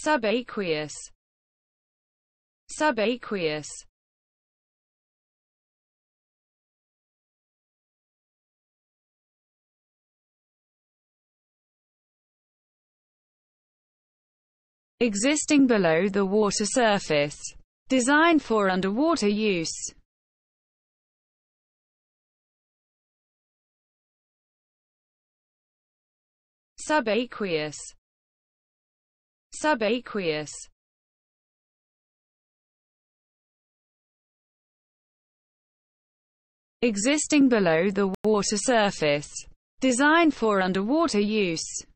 Subaqueous. Subaqueous. Existing below the water surface. Designed for underwater use. Subaqueous. Subaqueous. Existing below the water surface. Designed for underwater use.